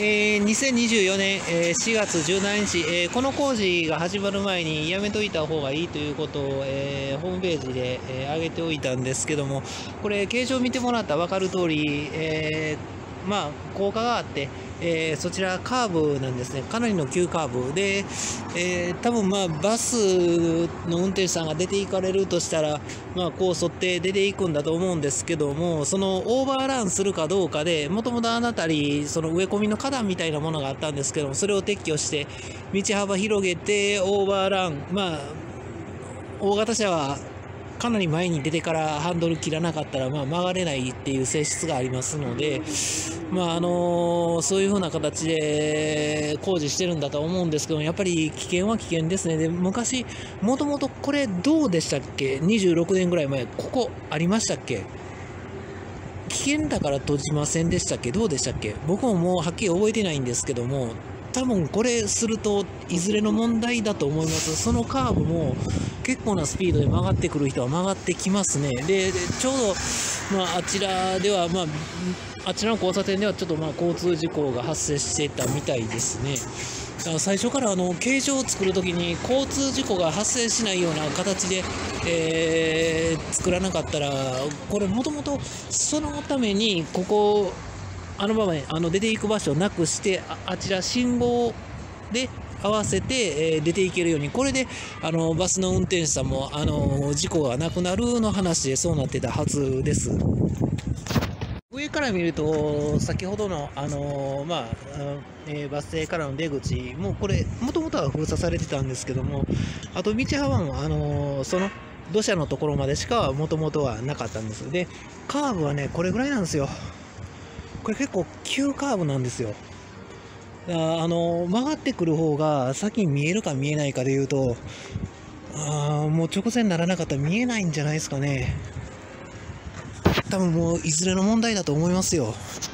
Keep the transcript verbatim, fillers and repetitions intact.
えー、にせんにじゅうよねん、えー、しがつじゅうしちにち、えー、この工事が始まる前にやめといた方がいいということを、えー、ホームページで、えー、上げておいたんですけども、これ、形状見てもらったら分かる通り、えー、まあ、高架があって、えー、そちらカーブなんですね、かなりの急カーブで、えー、多分まあバスの運転手さんが出て行かれるとしたら、まあ、こう沿って出ていくんだと思うんですけども、そのオーバーランするかどうかで、もともとあの辺り、その植え込みの花壇みたいなものがあったんですけども、それを撤去して、道幅広げて、オーバーラン、まあ、大型車はかなり前に出てからハンドル切らなかったら、まあ、曲がれないっていう性質がありますので、まああのそういうふうな形で工事してるんだと思うんですけど、やっぱり危険は危険ですね。で、昔、もともとこれどうでしたっけ、にじゅうろくねんぐらい前、ここありましたっけ、危険だから閉じませんでしたっけ、どうでしたっけ、僕ももうはっきり覚えてないんですけども、多分これするといずれの問題だと思います。そのカーブも結構なスピードで曲がってくる人は曲がってきますね。で、でちょうど、まあ、あちらでは、まあ、あちらの交差点ではちょっとまあ交通事故が発生していたみたいですね。だから最初からあの形状を作るときに交通事故が発生しないような形で、えー、作らなかったら、これもともとそのためにここあの場面、あの出ていく場所をなくして、あ、あちら信号で合わせて、えー、出ていけるように、これであのバスの運転手さんもあの事故がなくなるの話でそうなってたはずです。上から見ると、先ほどの、あのーまあえー、バス停からの出口、もうこれ、もともとは封鎖されてたんですけども、あと道幅も、あのーその土砂のところまでしかもともとはなかったんです。で、カーブはね、これぐらいなんですよ。これ結構急カーブなんですよ。ああの曲がってくる方が先に見えるか見えないかでいうと、あもう直線にならなかったら見えないんじゃないですかね。多分もういずれの問題だと思いますよ。